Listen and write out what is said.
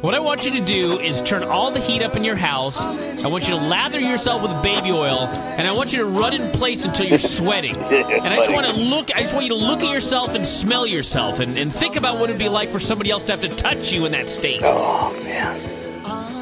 What I want you to do is turn all the heat up in your house. I want you to lather yourself with baby oil, and I want you to run in place until you're sweating. And I just want you to look at yourself and smell yourself, and think about what it'd be like for somebody else to have to touch you in that state. Oh, man.